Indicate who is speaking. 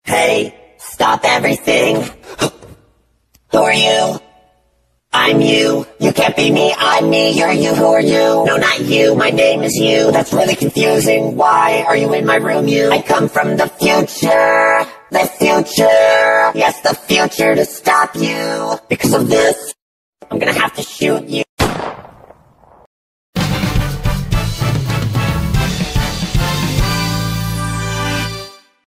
Speaker 1: Hey, stop everything. Who are you? I'm you. You can't be me, I'm me. You're you, who are you? No, not you, my name is you. That's really confusing. Why are you in my room, you? I come from the future. The future. Yes, the future, to stop you. Because of this, I'm gonna have to shoot you.